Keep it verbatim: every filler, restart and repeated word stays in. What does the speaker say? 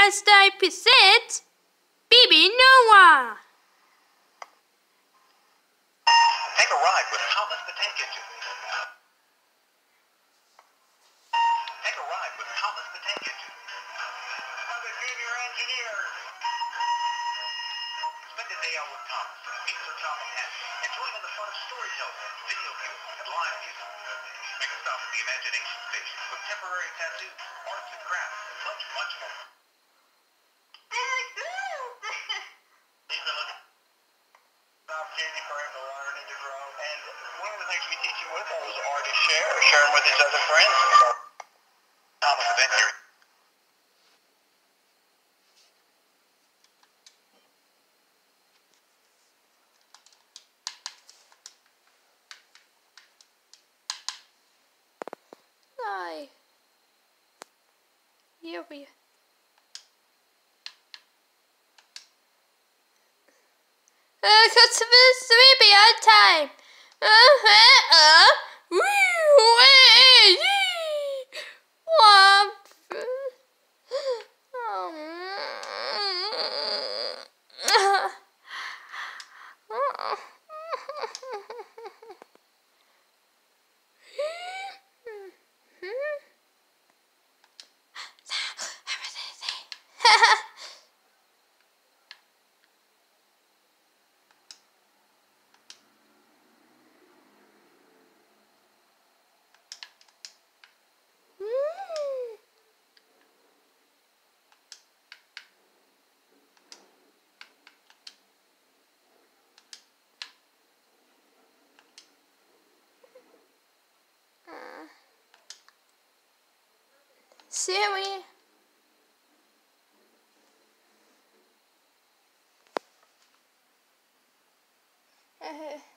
Style presents Baby Noah. Take a ride with Thomas the Tank Engine. Take a ride with Thomas the Tank Engine. Another junior engineer. Spend a day out with Thomas. Meet Sir Thomas Hanks. And join in the fun of storytelling, video viewing, and live music. Make a stop at the Imagination Station with temporary tattoos, arts and crafts, and much, much more. Opportunity for him to learn and to grow. And one of the things we teach him with is art is share, share him with his other friends. Thomas event here. Hi. Here we are. Uh, Christmas sleepy on time. Uh, uh, uh, wee, wee, yee. Womp. Siri. Uh-huh.